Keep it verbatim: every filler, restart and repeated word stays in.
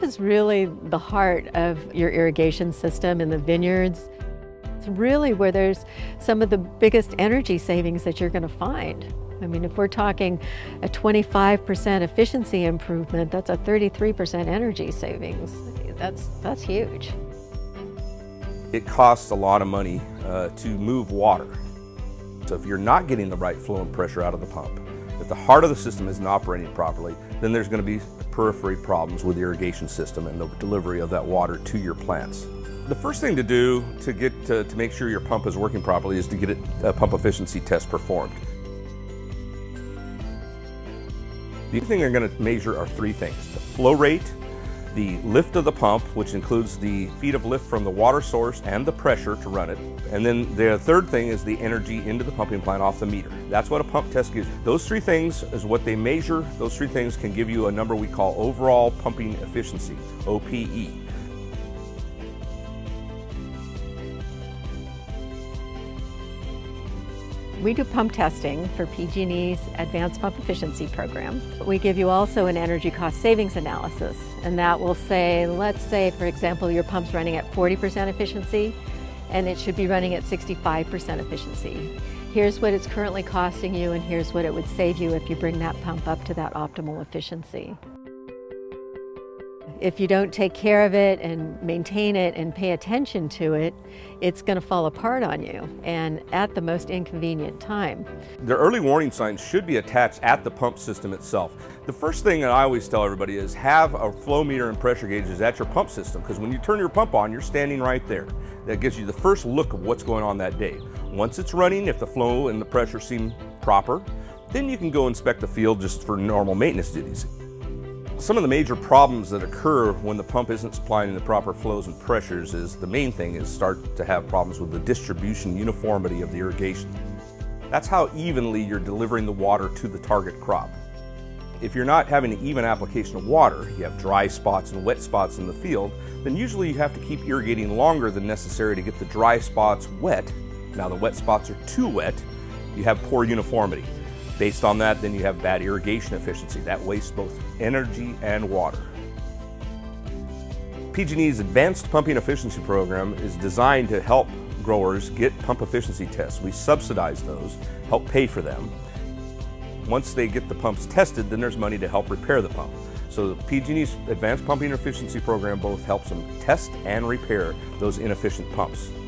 is really the heart of your irrigation system in the vineyards. It's really where there's some of the biggest energy savings that you're going to find. I mean, if we're talking a twenty-five percent efficiency improvement, that's a thirty-three percent energy savings. That's, that's huge. It costs a lot of money uh, to move water. So if you're not getting the right flow and pressure out of the pump, if the heart of the system isn't operating properly, then there's going to be periphery problems with the irrigation system and the delivery of that water to your plants. The first thing to do to get to, to make sure your pump is working properly is to get a pump efficiency test performed. The thing they're going to measure are three things: the flow rate, the lift of the pump, which includes the feet of lift from the water source and the pressure to run it, and then the third thing is the energy into the pumping plant off the meter. That's what a pump test gives you. Those three things is what they measure. Those three things can give you a number we call overall pumping efficiency, O P E. We do pump testing for P G and E's Advanced Pump Efficiency Program. We give you also an energy cost savings analysis, and that will say, let's say, for example, your pump's running at forty percent efficiency, and it should be running at sixty-five percent efficiency. Here's what it's currently costing you, and here's what it would save you if you bring that pump up to that optimal efficiency. If you don't take care of it and maintain it and pay attention to it, it's going to fall apart on you, and at the most inconvenient time. The early warning signs should be attached at the pump system itself. The first thing that I always tell everybody is have a flow meter and pressure gauges at your pump system, because when you turn your pump on, you're standing right there. That gives you the first look of what's going on that day. Once it's running, if the flow and the pressure seem proper, then you can go inspect the field just for normal maintenance duties. Some of the major problems that occur when the pump isn't supplying the proper flows and pressures is the main thing is start to have problems with the distribution uniformity of the irrigation. That's how evenly you're delivering the water to the target crop. If you're not having an even application of water, you have dry spots and wet spots in the field, then usually you have to keep irrigating longer than necessary to get the dry spots wet. Now the wet spots are too wet, you have poor uniformity. Based on that, then you have bad irrigation efficiency. That wastes both energy and water. P G and E's Advanced Pumping Efficiency Program is designed to help growers get pump efficiency tests. We subsidize those, help pay for them. Once they get the pumps tested, then there's money to help repair the pump. So the P G and E's Advanced Pumping Efficiency Program both helps them test and repair those inefficient pumps.